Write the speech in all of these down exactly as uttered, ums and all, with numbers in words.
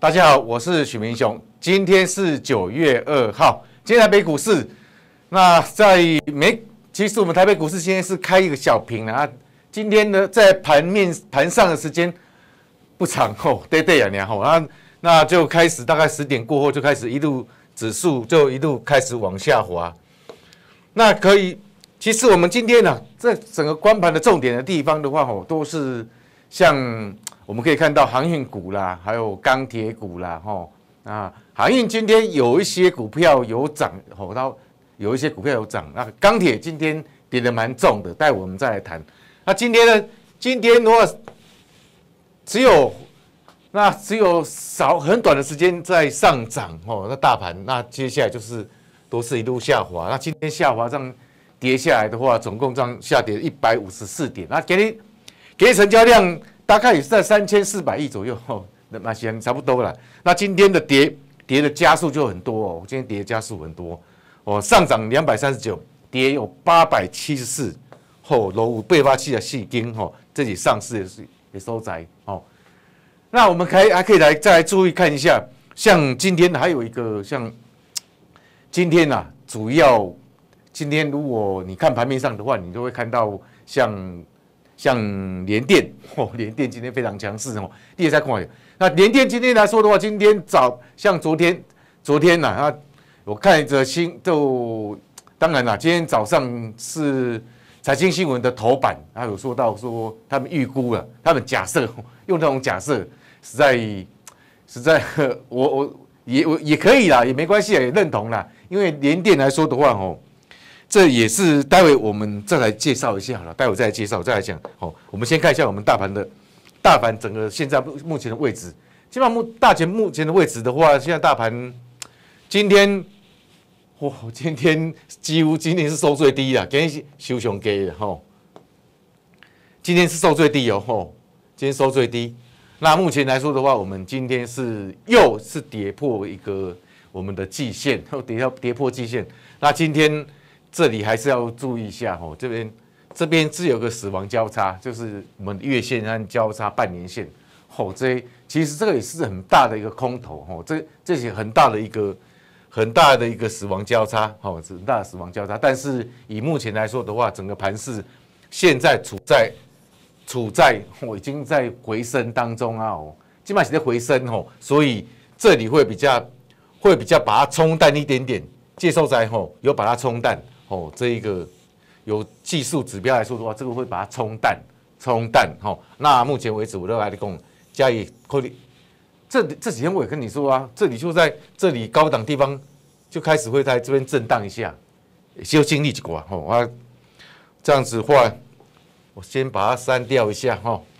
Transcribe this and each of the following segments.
大家好，我是许明雄。今天是九月二号，今天台北股市，那在美，其实我们台北股市现在是开一个小平啊。今天呢，在盘面盘上的时间不长哦，对对啊，然后那那就开始大概十点过后就开始一路指数就一路开始往下滑。那可以，其实我们今天呢、啊，这整个观盘的重点的地方的话，哦，都是像。我们可以看到航运股啦，还有钢铁股啦，吼啊，航运今天有一些股票有涨，吼到有一些股票有涨。那钢铁今天跌得蛮重的，待会我们再来谈。那今天呢？今天的话只有那只有少很短的时间在上涨，吼，那大盘那接下来就是都是一路下滑。那今天下滑这样跌下来的话，总共这样下跌一百五十四点。那给你给你成交量。大概也是在三千四百亿左右，哦，那些差不多了。那今天的跌跌的加速就很多哦，今天跌的加速很多哦，上涨两百三十九，跌有八百七十四，哦，落有八百七十四根，哦，这里上市也是也收窄哦。那我们可以还可以来再来注意看一下，像今天还有一个像今天呐、啊，主要今天如果你看盘面上的话，你就会看到像。像联电哦，联电今天非常强势哦。第二在看，那联电今天来说的话，今天早像昨天，昨天呐、啊，啊，我看着新就当然啦，今天早上是财经新闻的头版，他有说到说他们预估了，他们假设用这种假设，实在实在我我也我也可以啦，也没关系，也认同啦，因为联电来说的话哦。这也是待会我们再来介绍一下好了，待会再来介绍，再来讲。好，我们先看一下我们大盘的，大盘整个现在目前的位置。基本上目大前目前的位置的话，现在大盘今天，哇，今天几乎今天是收最低了，今天收上低的吼。今天是收最低哦，吼，今天收最低。那目前来说的话，我们今天是又是跌破一个我们的季线，又跌到跌破季线。那今天。这里还是要注意一下哦，这边这边是有个死亡交叉，就是我们月线和交叉半年线，哦，这其实这个也是很大的一个空头哦，这这些很大的一个很大的一个死亡交叉，哦，很大的死亡交叉。但是以目前来说的话，整个盘势现在处在处在我、哦、已经在回升当中啊，哦，基本上是在回升哦，所以这里会比较会比较把它冲淡一点点，接受在吼有把它冲淡。哦，这一个有技术指标来说的话，这个会把它冲淡，冲淡。哈、哦，那目前为止，我都来讲，加以扣力。这这几天我也跟你说啊，这里就在这里高档地方就开始会在这边震荡一下，就经历一挂。哦，啊，这样子的话，我先把它删掉一下。哈、哦，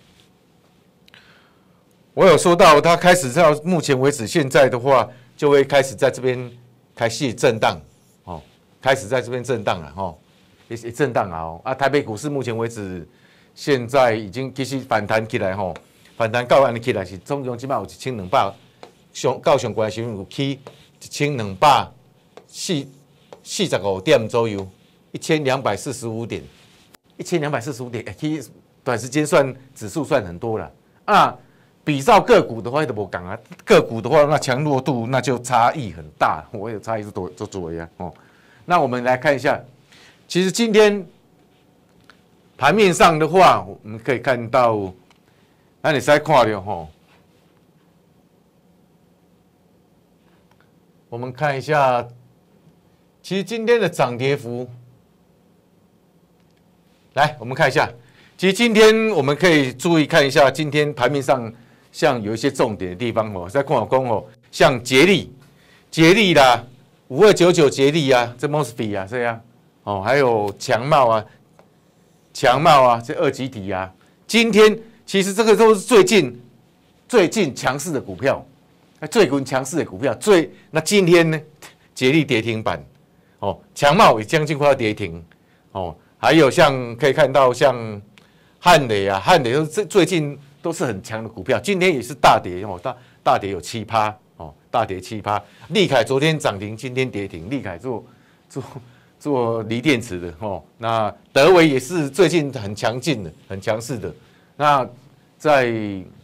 我有说到，它开始到目前为止，现在的话就会开始在这边开始震荡。开始在这边震荡了哈，也也震荡啊啊！台北股市目前为止，现在已经其实反弹起来哈，反弹到安起来是总共起码有一千两百，上到上关的时候有起一千两百四四十五点左右，一千两百四十五点，一千两百四十五点，哎，其实短时间算指数算很多了啊。比照个股的话都无讲啊，个股的话那强弱度那就差异很大，我有差异是多做做呀哦。那我们来看一下，其实今天盘面上的话，我们可以看到，那你再看了哈，我们看一下，其实今天的涨跌幅，来我们看一下，其实今天我们可以注意看一下，今天盘面上像有一些重点的地方哦，在看我讲哦，像捷力，捷力啦。五二九九捷力啊，这 Mosfet 啊，这样哦，还有强茂啊，强茂啊，这二极体啊，今天其实这个都是最近最近强势的股票，最近强势的股票，最那今天呢，捷力跌停板，哦，强茂也将近快要跌停，哦，还有像可以看到像汉磊啊，汉磊都最最近都是很强的股票，今天也是大跌哦，大大跌有七趴。哦，大跌七趴，立凯昨天涨停，今天跌停。立凯做做做锂电池的哦，那德微也是最近很强劲的，很强势的。那在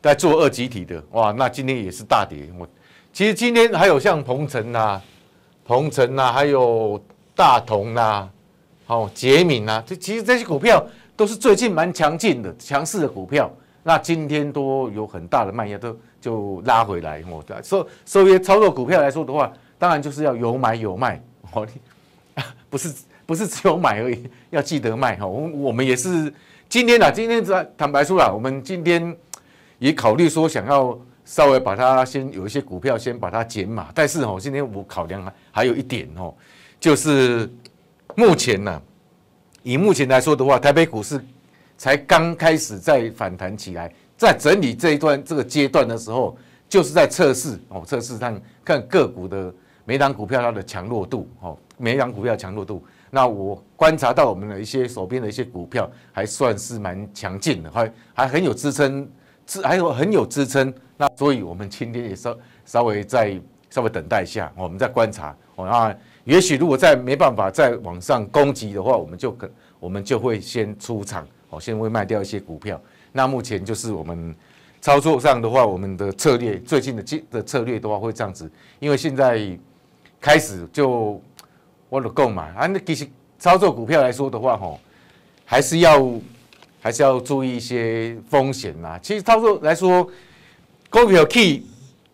在做二级体的，哇，那今天也是大跌。我其实今天还有像鹏程呐、鹏程呐，还有大同呐，好、哦、捷敏呐，这其实这些股票都是最近蛮强劲的、强势的股票。那今天都有很大的卖压，都就拉回来。哦，所所以操作股票来说的话，当然就是要有买有卖。哦，不是不是只有买而已，要记得卖。哈、哦，我我们也是今天啊，今天坦白说啦，我们今天也考虑说想要稍微把它先有一些股票先把它减码，但是哦，今天我考量还有一点哦，就是目前呢、啊，以目前来说的话，台北股市才刚开始在反弹起来，在整理这一段这个阶段的时候，就是在测试哦，测试看看个股的每档股票它的强弱度哦，每一档股票强弱度。那我观察到我们的一些手边的一些股票还算是蛮强劲的，还还很有支撑，还有很有支撑。那所以我们今天也稍稍微再稍微等待一下，我们再观察哦。那也许如果再没办法再往上攻击的话，我们就可我们就会先出场。哦，先会卖掉一些股票。那目前就是我们操作上的话，我们的策略最近的的策略的话会这样子，因为现在开始就我的购买啊，那其实操作股票来说的话，吼，还是要还是要注意一些风险呐。其实操作来说，股票 key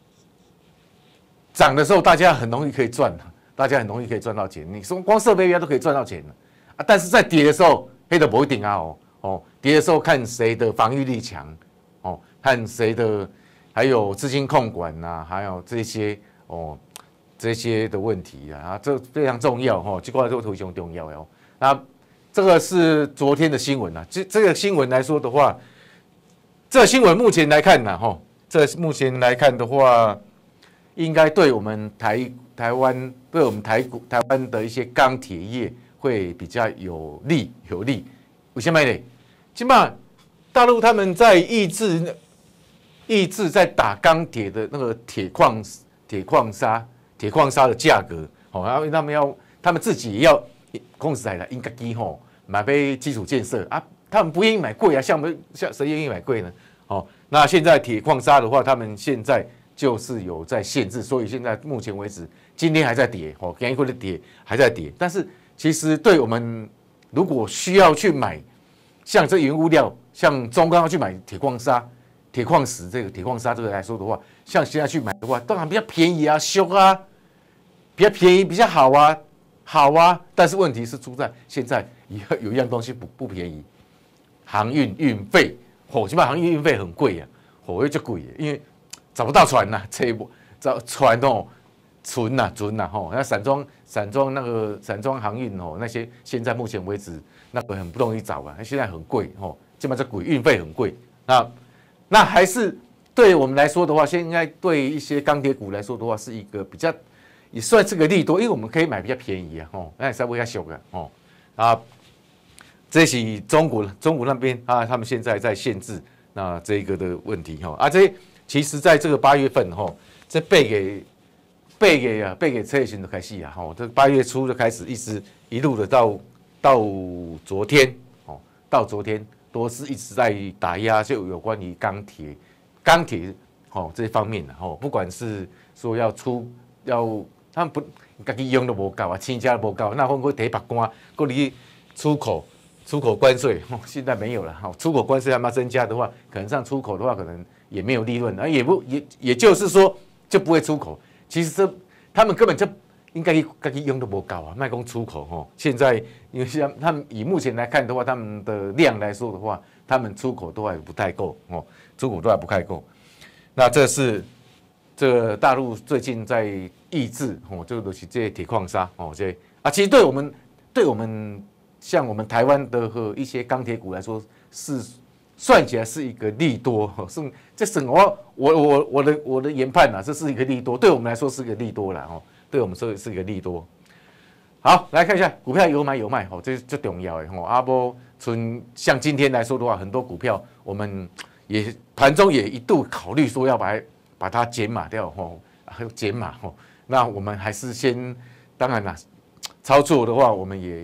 涨的时候，大家很容易可以赚，大家很容易可以赚到钱。你说光设备业都可以赚到钱啊，但是在跌的时候，黑的不一定啊哦。哦，跌的时候看谁的防御力强，哦，看谁的，还有资金控管呐、啊，还有这些哦，这些的问题啊，这非常重要哈，这块都非常重要哦。那这个是昨天的新闻啊，这这个新闻来说的话，这个新闻目前来看呢，哈，这目前来看的话，应该对我们台台湾，对我们台股台湾的一些钢铁业会比较有利有利。为什么呢？起码大陆他们在抑制、抑制在打钢铁的那个铁矿、铁矿砂、铁矿砂的价格，哦，然后他们要，他们自己也要控制来了，应该基吼买杯基础建设啊，他们不愿意买贵啊，像我们像谁愿意买贵呢？哦，那现在铁矿砂的话，他们现在就是有在限制，所以现在目前为止，今天还在跌，哦，今天的跌还在跌，但是其实对我们。如果需要去买像这原物料，像中钢要去买铁矿砂、铁矿石这个铁矿砂这个来说的话，像现在去买的话，当然比较便宜啊，修啊，比较便宜，比较好啊，好啊。但是问题是出在现在有有一样东西不不便宜，航运运费，哦，起码航运运费很贵啊，哦，又就贵，因为找不到船呐、啊，这一波找船哦。存呐存呐吼，那散装散装那个散装航运哦，那些现在目前为止那个很不容易找啊，现在很贵哦，基本上贵运费很贵。那那还是对我们来说的话，现在对一些钢铁股来说的话，是一个比较也算是个利多，因为我们可以买比较便宜啊，哦，那稍微要小的哦啊，这是中国中国那边啊，他们现在在限制那这个的问题哈啊，这其实在这个八月份哈，这背给。背给啊，背给车业群就开始啊，吼，这八月初就开始，一直一路的到到昨天，哦，到昨天都是一直在打压，就有关于钢铁、钢铁，哦这方面的，哦，不管是说要出要，他们不自己用都无够啊，亲家都无够，那会不会提白关，过你出口出口关税，哦，现在没有了，哈，出口关税还要增加的话，可能上出口的话，可能也没有利润，而也不也也就是说就不会出口。其实这他们根本就应该自己用都不高啊，卖工出口哈。现在因为像他们以目前来看的话，他们的量来说的话，他们出口都还不太够哦，出口都还不太够。那这是这个大陆最近在抑制哦，这个东西这些铁矿砂哦，这些啊，其实对我们对我们像我们台湾的和一些钢铁股来说是。算起来是一个利多，是这是我我我我的我的研判呐，这是一个利多，对我们来说是一个利多啦，哦，对我们说是一个利多。好，来看一下股票有买有卖，哦，这最重要的哦。阿波从像今天来说的话，很多股票我们也盘中也一度考虑说要把它把它减码掉，哦，减码，哦，那我们还是先，当然啦，操作的话我们也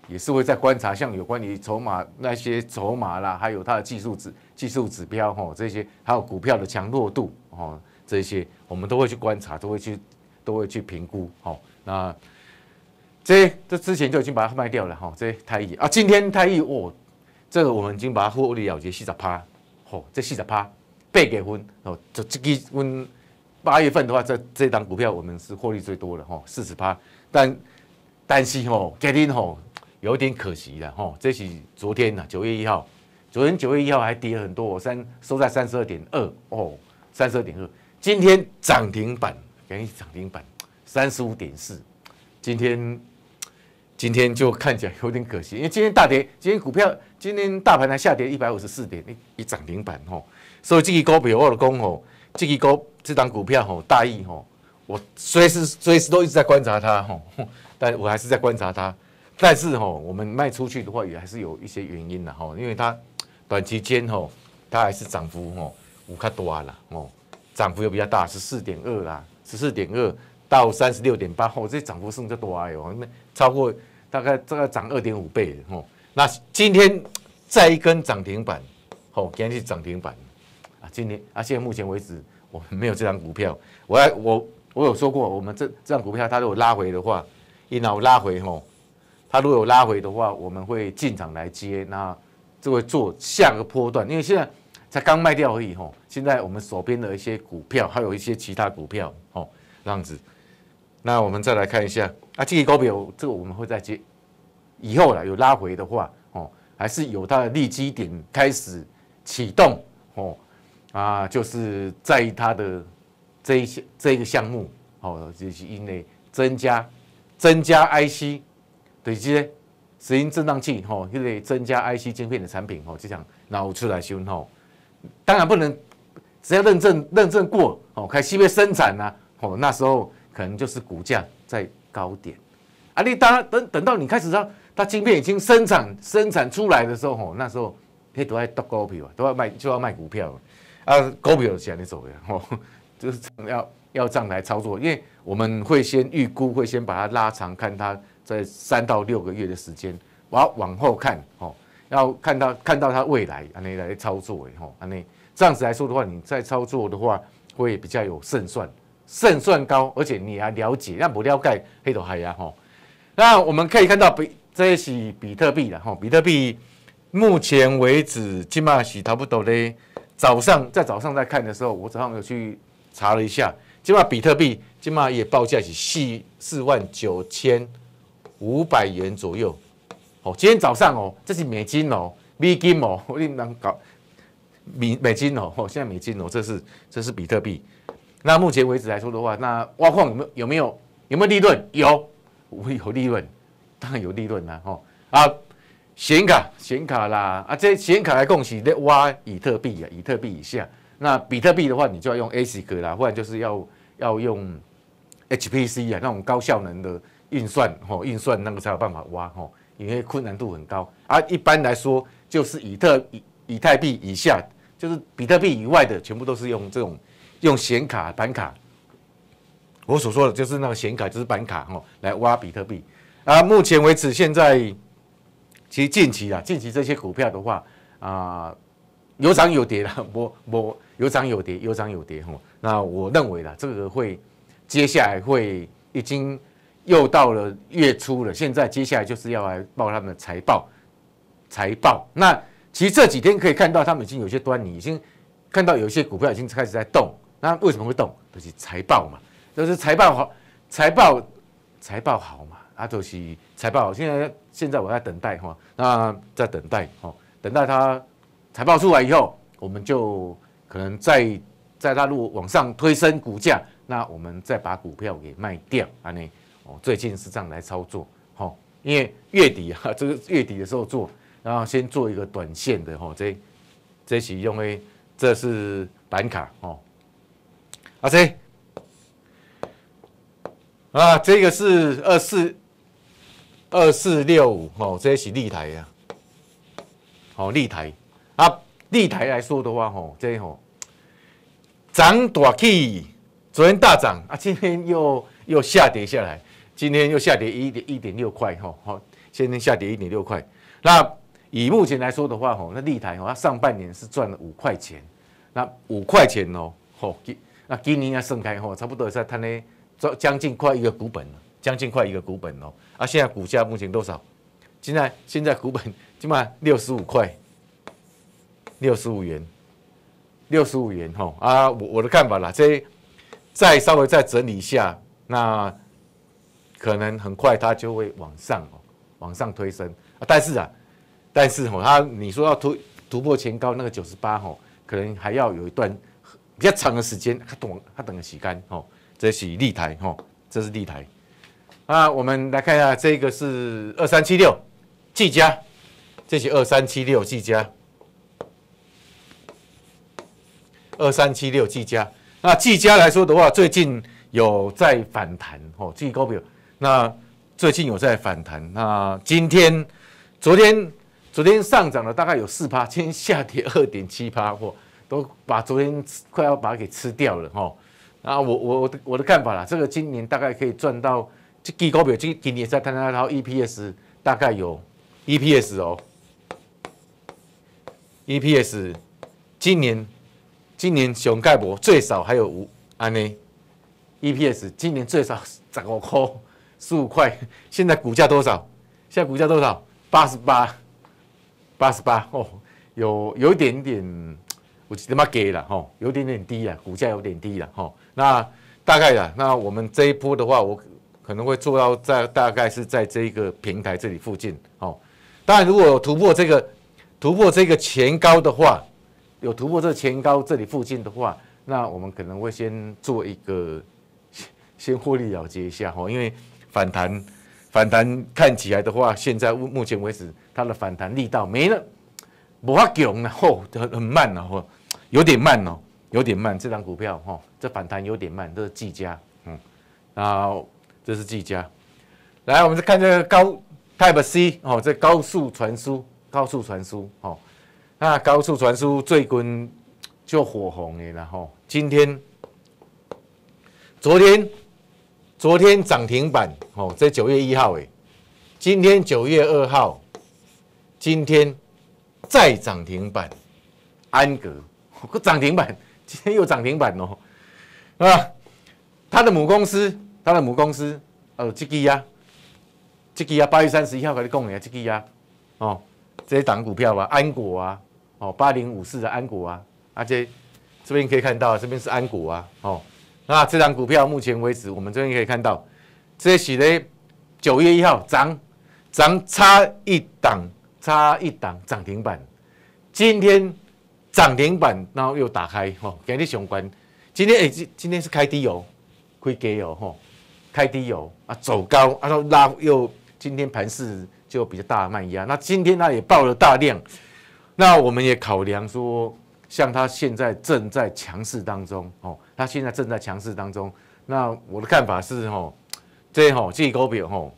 也是会在观察，像有关于筹码那些筹码啦，还有它的技术指技术指标哈，这些还有股票的强弱度哦，这些我们都会去观察，都会去都会去评估哦。那这这之前就已经把它卖掉了哈，这太易啊，今天太易哦，这个我们已经把它获利了结四十趴，哦，这四十趴八给分哦，就这个分八月份的话，这这档股票我们是获利最多的哈，四十趴，但但是吼，今天吼有点可惜了吼，这是昨天呐，九月一号，昨天九月一号还跌很多，三收在三十二点二哦，三十二点二，今天涨停板，给你涨停板三十五点四，今天。今天就看起来有点可惜，因为今天大跌，今天股票今天大盘还下跌一百五十四点，一涨停板吼，所以这个股票我就讲吼，这个股这档股票吼大意吼，我随时随时都一直在观察它吼，但我还是在观察它，但是吼我们卖出去的话也还是有一些原因的吼，因为它短期间吼它还是涨幅吼有较大啦吼，涨幅又比较大，十四点二啦，十四点二。到三十六点八，吼，这涨幅是就多哎哟，超过大概这个涨二点五倍吼。那今天再一根涨停板，吼，今天是涨停板啊。今天啊，现在目前为止我们没有这张股票。我还我我有说过，我们这这张股票它如果拉回的话，一脑拉回吼，它如果有拉回的话，我们会进场来接，那就会做下个波段，因为现在才刚卖掉而已吼。现在我们手边的一些股票，还有一些其他股票，吼，这样子。那我们再来看一下啊，这个股票这个我们会再接，以后啦有拉回的话，哦，还是有它的利基点开始启动，哦，啊，就是在它的这一些这一个项目，哦，就是因为增加增加 I C 对这些石英振荡器，吼，因为增加 I C 晶片的产品，吼，这样拿出来修，吼，当然不能只要认证认证过，哦，开始要生产啊，哦，那时候。可能就是股价在高点，啊，你当等等到你开始让它晶片已经生产生产出来的时候，吼，那时候那都要倒股票，都要卖就要卖股票，啊，股票是这样走的，吼，就是要要这样来操作，因为我们会先预估，会先把它拉长，看它在三到六个月的时间，我要往后看，吼，要看到看到它未来，安尼来操作，吼，安尼这样子来说的话，你在操作的话会比较有胜算。胜算高，而且你还了解，那不了解黑头海呀吼。那我们可以看到比这是比特币了吼，比特币目前为止起码是差不多嘞。早上在早上在看的时候，我早上有去查了一下，起码比特币起码也报价是四四万九千五百元左右。哦，今天早上哦，这是美金哦，美金哦，我你能搞美美金哦，现在美金哦，这是这是比特币。那目前为止来说的话，那挖矿有没有有没有有没有利润？有，有利润，当然有利润啦，吼啊，显卡显卡啦，啊这显卡来讲是在挖以特币啊，以特币以下。那比特币的话，你就要用 A S I C 啦，不然就是要要用 H P C 啊，那种高效能的运算，吼运算那个才有办法挖，吼，因为困难度很高。啊，一般来说就是以特以以太币以下，就是比特币以外的，全部都是用这种。用显卡、板卡，我所说的就是那个显卡，就是板卡哦，来挖比特币啊。目前为止，现在其实近期啊，近期这些股票的话啊，有涨有跌啦，我我有涨有跌，有涨有跌哦。那我认为啦，这个会接下来会已经又到了月初了，现在接下来就是要来报他们的财报，财报。那其实这几天可以看到，他们已经有些端倪，已经看到有些股票已经开始在动。那为什么会动？就是财报嘛，就是财报好，财报财报好嘛，啊，就是财报好。现在现在我在等待哈，那在等待哈，等待它财报出来以后，我们就可能在在它如果往上推升股价，那我们再把股票给卖掉，安尼哦，最近是这样来操作，哈，因为月底啊，这个月底的时候做，然后先做一个短线的哈，这这是用的，这是板卡哦。啊，这啊，这个是二四二四六五哦，这是立台呀，好立台啊，立台来说的话，吼，这吼涨大起，昨天大涨啊，今天又又下跌下来，今天又下跌一点一点六块，吼，好， 现在下跌一点六块。那以目前来说的话，吼，那立台吼，它上半年是赚了五块钱，那五块钱哦，吼，那今年要盛开吼，差不多在它呢，将近快一个股本了，将近快一个股本哦。啊，现在股价目前多少？现在现在股本起码六十五块，六十五元，六十五元吼啊，我我的看法啦，这再稍微再整理一下，那可能很快它就会往上哦，往上推升啊。但是啊，但是吼，它你说要突突破前高那个九十八吼，可能还要有一段比较长的时间，它等它等个洗干吼，这是立台吼，这是立台。啊，我们来看一下，这个是二三七六。技嘉，这是二三七六技嘉，二三七六技嘉。那技嘉来说的话，最近有在反弹哦，技高表。那最近有在反弹。那今天、昨天、昨天上涨了大概有四趴，今天下跌二点七趴，嚯，都把昨天快要把它给吃掉了哈。啊，我我我的我的看法啦，这个今年大概可以赚到，这技高表今今年在谈谈到 E P S 大概有。E P S 哦 ，E P S 今年今年熊盖博最少还有五安呢 ，E P S 今年最少十五块十五块，现在股价多少？现在股价多少？八十八，八十八哦，有有一点点，我他妈给了哈，有点点低了，股价有点低了哈。那大概啦，那我们这一波的话，我可能会做到在大概是在这一个平台这里附近哦。当然，如果有突破这个突破这个前高的话，有突破这个前高这里附近的话，那我们可能会先做一个先获利了结一下哈，因为反弹反弹看起来的话，现在目前为止它的反弹力道没了，无法强了吼，很很慢了吼，有点慢哦，有点慢。这张股票哈，这反弹有点慢，这是技嘉，嗯，然后这是技嘉。来，我们再看这个高。Type C 哦，这高速传输，高速传输哦，那高速传输最近就火红的啦吼。今天、昨天、昨天涨停板哦，这九月一号诶，今天九月二号，今天再涨停板，安格涨停板，今天又涨停板哦，啊，他的母公司，他的母公司呃，这个呀。这支啊，八月三十一号跟你讲的这支啊，哦，这些档股票啊，安果啊，哦，八零五四的安果啊，而且这边可以看到，这边是安果啊，哦，那这档股票目前为止，我们这边可以看到，这是咧九月一号涨涨差一档，差一档涨停板，今天涨停板，然后又打开，哦，今日相关，今天哎、欸，今今天是开低哦，开低哦，吼、哦，开低哦，啊，走高，啊，然后拉又。今天盘势就比较大的卖压，那今天它也爆了大量，那我们也考量说，像它现在正在强势当中哦，它现在正在强势当中，那我的看法是哦，这吼这股票吼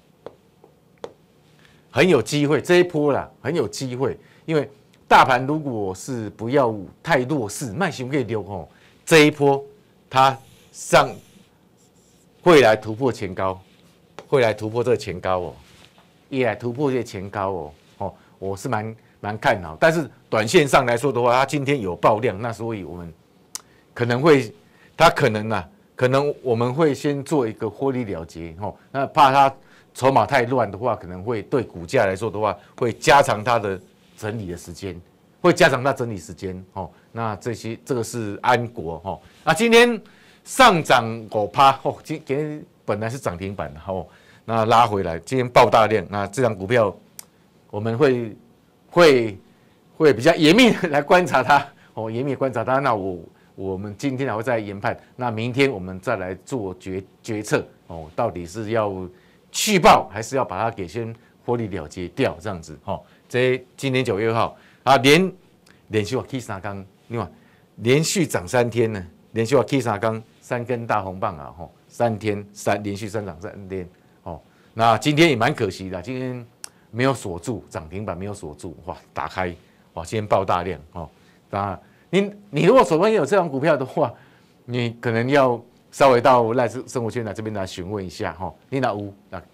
很有机会，这一波啦很有机会，因为大盘如果是不要太弱势，卖熊可以溜吼，这一波它上会来突破前高，会来突破这个前高哦。也来突破这些前高哦，哦，我是蛮蛮看好，但是短线上来说的话，它今天有爆量，那所以我们可能会，它可能啊，可能我们会先做一个获利了结哦，那怕它筹码太乱的话，可能会对股价来说的话，会加长它的整理的时间，会加长它整理时间哦。那这些这个是安国哦，那今天上涨五趴哦，今今天本来是涨停板的哦。那拉回来，今天爆大量，那这张股票我们会会会比较严密来观察它哦，严密观察它。那我我们今天还会再研判，那明天我们再来做决决策哦，到底是要续报还是要把它给先获利了结掉这样子哦。这今年九月二号啊，连连续啊 K 三缸，另外连续涨三天呢，连续啊 K 三缸三根大红棒啊，吼，三天三连续三涨三天。那今天也蛮可惜的，今天没有锁住涨停板，没有锁住，哇，打开，哇，今天爆大量哦。当然，你你如果手上有这张股票的话，你可能要稍微到赖生活圈来这边来询问一下哈。你那有，那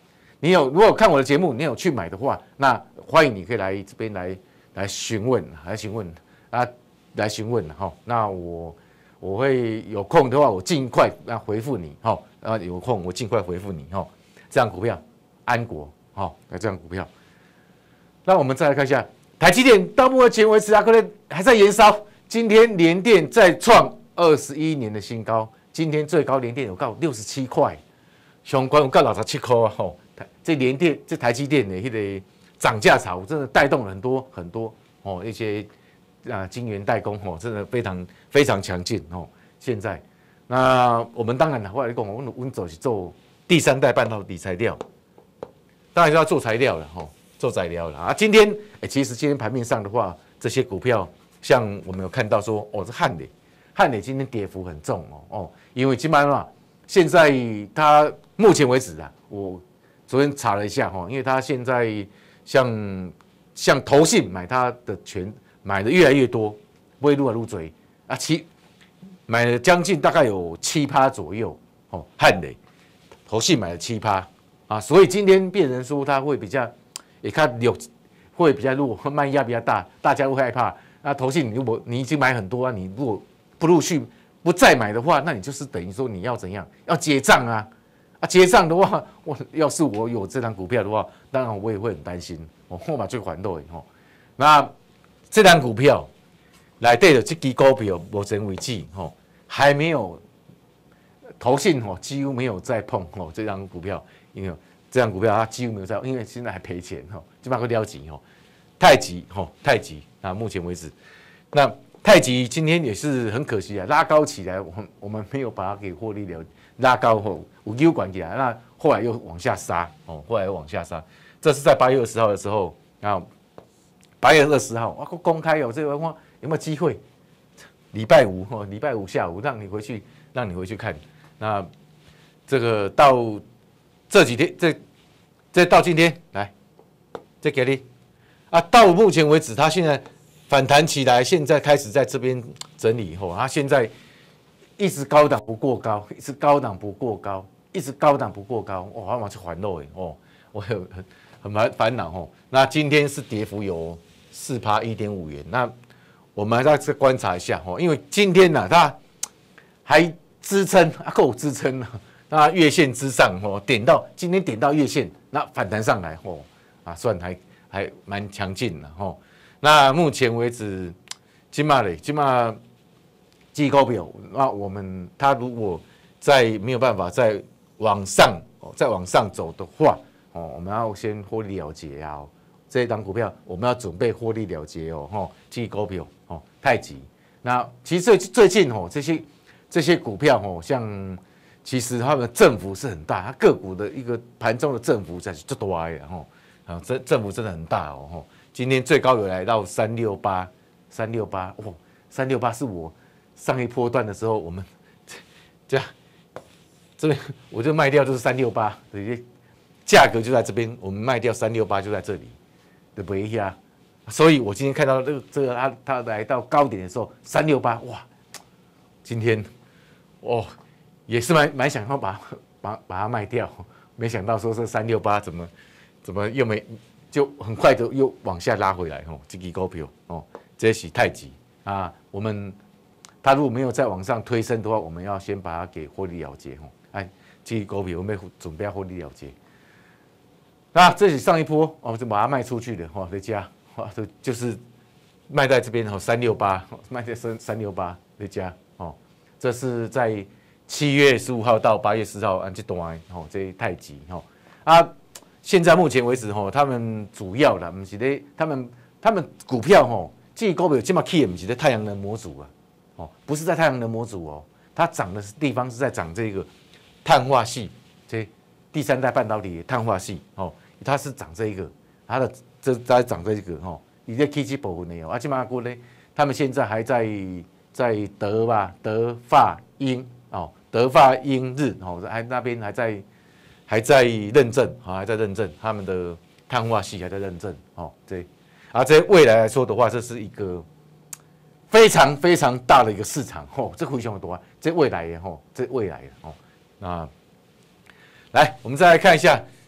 你有如果看我的节目，你有去买的话，那欢迎你可以来这边来来询问，来询问啊，来询问哈。那我我会有空的话，我尽快来回复你哈。啊，有空我尽快回复你哈。这样股票，安国哈，那这样股票。那我们再来看一下台积电，到目前为止啊，可能还在延烧。今天联电再创二十一年的新高，今天最高联电有到六十七块，相关有到六十七块啊！吼，这联电这台积电的迄个涨价潮，真的带动了很多很多哦一些啊晶圆代工哦，真的非常非常强劲哦。现在，那我们当然后来讲，我们我们走是做第三代半导体材料，当然就要做材料了吼。做材料了啊！今天哎、欸，其实今天盘面上的话，这些股票像我们有看到说，哦，是汉磊，汉磊今天跌幅很重哦哦，因为基本上现在它目前为止啊，我昨天查了一下哈，因为它现在像像投信买它的权买的越来越多，不会入来入追啊，七买了将近大概有七趴左右哦，汉磊投信买了七趴啊，所以今天变成说它会比较。也看有会比较弱，卖压比较大，大家会害怕。那投信你如果你已经买很多啊，你如果不陆续不再买的话，那你就是等于说你要怎样？要结账啊！啊，结账的话，我要是我有这张股票的话，当然我也会很担心，我后把最还落的吼。那这张股票来对的这支股票，目前为止吼还没有投信吼几乎没有再碰吼这张股票，因为。这样股票它几乎没有在，因为现在还赔钱哈，基本上会撩急哈。太极哈，太极啊，目前为止，那太极今天也是很可惜啊，拉高起来，我们我们没有把它给获利了，拉高后五 Q 管起来，那后来又往下杀哦，后来又往下杀。这是在八月二十号的时候，啊，八月二十号啊，公开有这个话有没有机会？礼拜五哦，礼拜五下午让你回去，让你回去看。那这个到。这几天，这这到今天来，这给你啊，到目前为止，它现在反弹起来，现在开始在这边整理以后，它现在一直高档不过高，一直高档不过高，一直高档不过高，哇，往去还漏哎哦，我有很很烦烦恼哦。那今天是跌幅有四趴一点五元，那我们还再观察一下哦，因为今天呢、啊，它还支撑啊，够支撑了。那月线之上哦，点到今天点到月线，那反弹上来哦，啊，算还还蛮强劲的哦。那目前为止，今嘛嘞，今嘛绩高表，那我们它如果再没有办法再往上哦，再往上走的话哦，我们要先获利了结啊、哦。这一档股票我们要准备获利了结哦，吼，绩高表哦，太极。那其实最最近哦，这些这些股票哦，像。其实它的振幅是很大，它个股的一个盘中的振幅才是最大的吼，啊，振振幅真的很大哦吼。今天最高有来到三六八，三六八，哇，三六八是我上一波段的时候，我们这样这边我就卖掉就是三六八，直接价格就在这边，我们卖掉三六八就在这里，对不对呀？所以我今天看到这个这个它它来到高点的时候，三六八，哇，今天哦。也是蛮蛮想要把把把它卖掉，没想到说这三六八怎么怎么又没就很快的又往下拉回来哦，这支股票哦，这是太极啊。我们它如果没有再往上推升的话，我们要先把它给获利了结哦。哎，这支股票我们准备要获利了结。那这是上一波哦，就把它卖出去的哦，在家哦，就就是卖在这边哦，三六八卖在三三六八在家哦，这是在。七月十五号到八月十号，按这段吼，这太极吼啊，现在目前为止吼，他们主要的不是咧，他们他们股票吼，这股票这么起的不是在太阳能模组啊，哦，不是在太阳能模组哦，它涨的地方是在涨这个碳化系，这第三代半导体的碳化系哦，它是涨这一个，它的这在涨这一个吼，你在 K 基部分的哦，啊，这嘛股呢，他们现在还在在德吧，德法英。哦，德法英日哦，还那边还在还在认证啊，还在认证他们的碳化系还在认证哦，这啊，这未来来说的话，这是一个非常非常大的一个市场哦，这非常多啊，这未来的哦，这未来的哦，那来我们再来看一下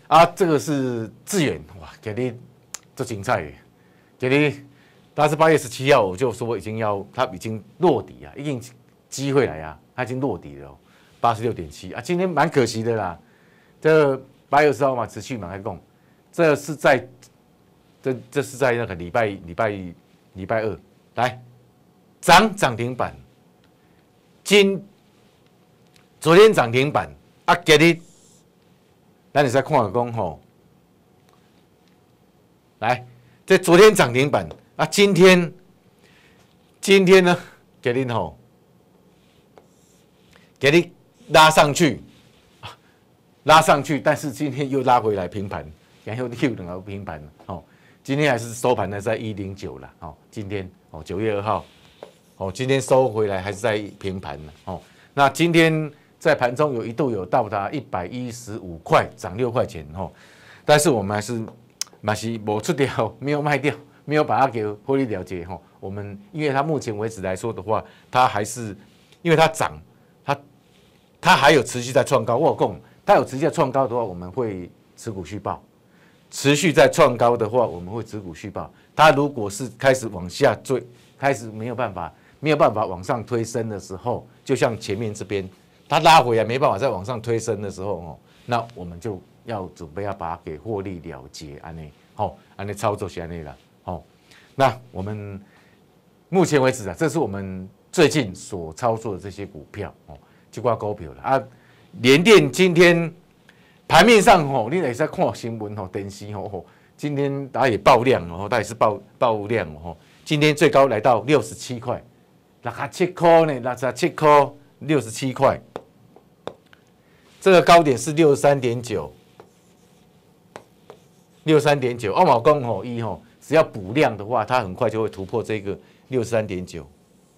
啊，这个是智远哇，给你做精彩的，给你，他是八月十七号我就说已经要，他已经落底啊，已经机会来啊，他已经落底了、哦，八十六点七啊，今天蛮可惜的啦。这八月二十号嘛，持续嘛，还讲，这是在，这这是在那个礼拜礼拜礼拜二来涨涨停板，今昨天涨停板啊，今日。那你再看讲吼，来，这昨天涨停板啊，今天今天呢，给你吼，给你拉上去，拉上去，但是今天又拉回来平盘，然后又等到平盘了，哦，今天还是收盘呢，在一零九了，哦，今天哦九月二号，哦，今天收回来还是在平盘了，哦，那今天。在盘中有一度有到达一百一十五块，涨六块钱吼，但是我们还是还是没出掉，没有卖掉，没有把它给获利了结吼。我们因为它目前为止来说的话，它还是因为它涨，它它还有持续在创高。我有讲，它有持续在创高的话，我们会持股续报；持续在创高的话，我们会持股续报。它如果是开始往下坠，开始没有办法没有办法往上推升的时候，就像前面这边。它拉回来没办法再往上推升的时候，哦，那我们就要准备要把它给获利了结，安内，好，安内操作是安内啦，好，那我们目前为止啊，这是我们最近所操作的这些股票，哦，这挂股票了啊。联电今天盘面上，哦，你也在看新闻哦，电视哦，今天大家也爆量哦，它也是爆爆量哦，今天最高来到六十七块，六十七块呢，六十七块。六十七块，这个高点是六十三点九，六十三点九。奥马公吼一吼，只要补量的话，它很快就会突破这个六十三点九。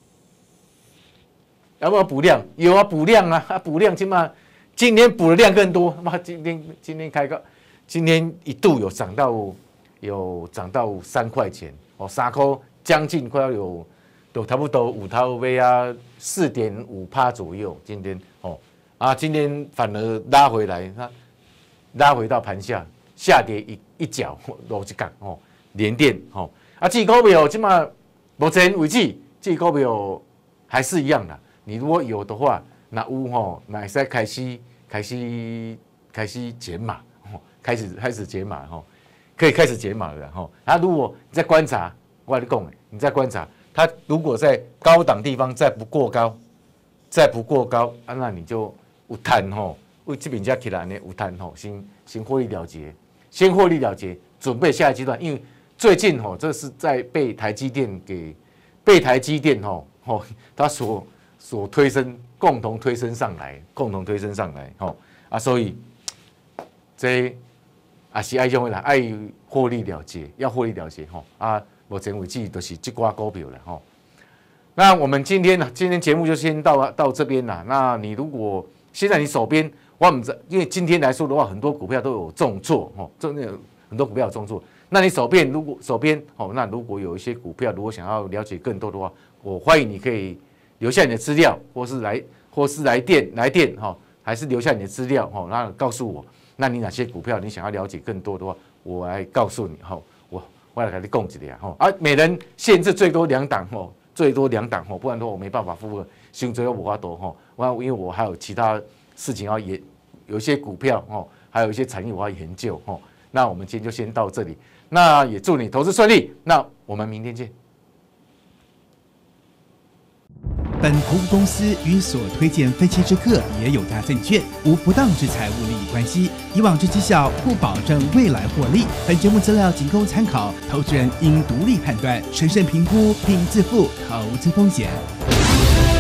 要不要补量？有啊，补量啊，啊补量，起码今天补的量更多。妈，今天今天开高，今天一度有涨到有涨到三块钱哦，三块将近快要有。都差不多五头尾啊，四点五趴左右。今天哦啊，今天反而拉回来，它拉回到盘下，下跌一一角落一角哦，联电哦啊，这股票今嘛目前为止，这股票还是一样的。你如果有的话，那有吼，那会使开始开始开始减码，哦，开始开始减码吼，可以开始减码了吼。啊，如果你在观察，我跟你讲，你在观察。它如果在高档地方再不过高，再不过高啊，那你就有赚吼，为这边加起来呢有赚吼，先先获利了结，先获利了结，准备下一阶段。因为最近吼，这是在被台积电给被台积电吼吼，它所所推升，共同推升上来，共同推升上来吼啊，所以这啊是爱用的啦，爱获利了结，要获利了结吼啊。目前为止都是这挂股票了哈。那我们今天呢，今天节目就先到到这边了。那你如果现在你手边，我们因为今天来说的话，很多股票都有重挫哈，真的很多股票有重挫。那你手边如果手边哦，那如果有一些股票，如果想要了解更多的话，我欢迎你可以留下你的资料，或是来或是来电来电哈，还是留下你的资料哈，那告诉我，那你哪些股票你想要了解更多的话，我来告诉你哈。我来给你供一下吼，啊，每人限制最多两档吼，最多两档吼，不然的话我没办法负荷，胸椎又无法多吼。我因为我还有其他事情要研，有一些股票吼，还有一些产业我要研究吼。那我们今天就先到这里，那也祝你投资顺利，那我们明天见。 本投资公司与所推荐分期之客也有大证券无不当之财务利益关系，以往之绩效不保证未来获利。本节目资料仅供参考，投资人应独立判断、审慎评估并自负投资风险。